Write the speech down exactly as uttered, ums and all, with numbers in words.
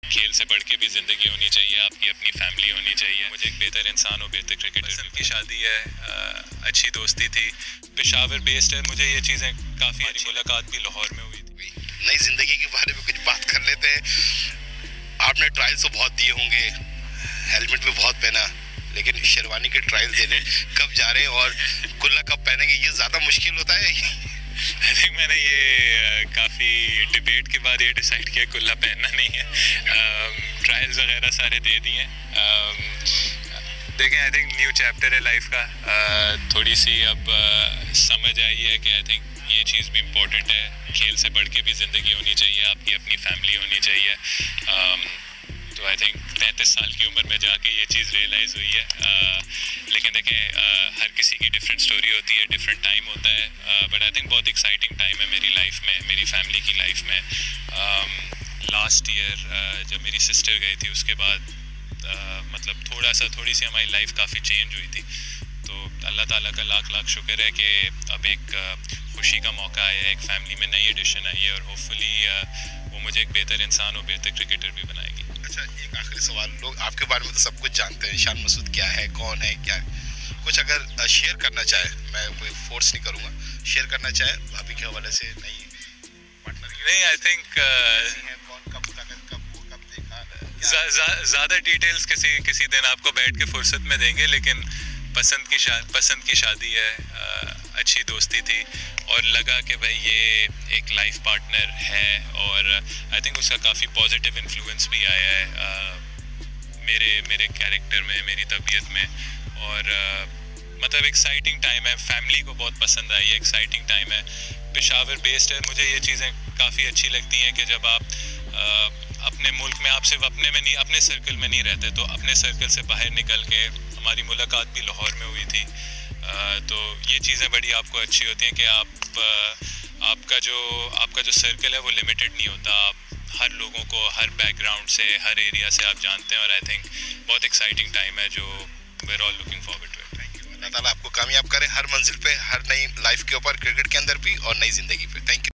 खेल से बढ़ के भी ज़िंदगी होनी चाहिए, आपकी अपनी फैमिली होनी चाहिए। मुझे एक बेहतर इंसान हो, बेहतर क्रिकेटर की शादी है, अच्छी दोस्ती थी, पेशावर बेस्ड है। मुझे ये चीज़ें काफ़ी अच्छी मुलाकात भी लाहौर में हुई थी। नई ज़िंदगी के बारे में कुछ बात कर लेते हैं। आपने ट्रायल्स तो बहुत दिए होंगे, हेलमेट भी बहुत पहना, लेकिन शेरवानी के ट्रायल देने कब जा रहे हैं और कुल्ला कब पहनेंगे, ये ज़्यादा मुश्किल होता है? आई थिंक मैंने ये काफ़ी डिबेट के बाद ये डिसाइड किया कुल्ला पहनना नहीं है। ट्रायल्स वगैरह सारे दे दिए हैं। देखें, आई थिंक न्यू चैप्टर है लाइफ का। uh, थोड़ी सी अब uh, समझ आई है कि आई थिंक ये चीज़ भी इम्पोर्टेंट है। खेल से बढ़ के भी ज़िंदगी होनी चाहिए, आपकी अपनी फैमिली होनी चाहिए। um, तो आई थिंक पैंतीस साल की उम्र में जाके ये चीज़ रियलाइज़ हुई है। uh, लेकिन देखें, uh, हर किसी की डिफरेंट स्टोरी होती है, डिफरेंट टाइम होता है, बट आई थिंक बहुत एक्साइटिंग टाइम है मेरी लाइफ में, मेरी फैमिली की लाइफ में। लास्ट um, ईयर uh, जब मेरी सिस्टर गई थी उसके बाद uh, मतलब थोड़ा सा थोड़ी सी हमारी लाइफ काफ़ी चेंज हुई थी। तो अल्लाह ताला का लाख लाख शुक्र है कि अब एक uh, खुशी का मौका आया है, एक फैमिली में नई एडिशन आई है और होपफुली uh, वो मुझे एक बेहतर इंसान और बेहतर क्रिकेटर भी बनाएगी। अच्छा, एक आखिरी सवाल, लोग आपके बारे में तो सब कुछ जानते हैं, शान मसूद क्या है, कौन है, क्या है, कुछ अगर शेयर करना चाहे, मैं कोई फोर्स नहीं करूँगा, शेयर करना चाहे अभी के हवाले से, नई पार्टनर नहीं, आई थिंक कौन, कब मुलाकात, कब कब देखा, ज़्यादा डिटेल्स किसी किसी दिन आपको बैठ के फुर्सत में देंगे, लेकिन पसंद की शा पसंद की शादी है, आ, अच्छी दोस्ती थी और लगा कि भाई ये एक लाइफ पार्टनर है और आई थिंक उसका काफ़ी पॉजिटिव इन्फ्लुएंस भी आया है आ, मेरे मेरे कैरेक्टर में, मेरी तबीयत में। और आ, मतलब एक्साइटिंग टाइम है, फैमिली को बहुत पसंद आई है, एक्साइटिंग टाइम है, पेशावर बेस्ड है। मुझे ये चीज़ें काफ़ी अच्छी लगती हैं कि जब आप आ, अपने मुल्क में, आप सिर्फ अपने में नहीं, अपने सर्कल में नहीं रहते, तो अपने सर्कल से बाहर निकल के, हमारी मुलाकात भी लाहौर में हुई थी। आ, तो ये चीज़ें बड़ी आपको अच्छी होती हैं कि आप आ, आपका जो आपका जो सर्कल है वो लिमिटेड नहीं होता, आप हर लोगों को, हर बैकग्राउंड से, हर एरिया से आप जानते हैं और आई थिंक बहुत एक्साइटिंग टाइम है जो we are all looking forward to it. Thank you. अल्लाह ताला आपको कामयाब करे हर मंजिल पे, हर नई लाइफ के ऊपर, क्रिकेट के अंदर भी और नई ज़िंदगी पे। Thank you.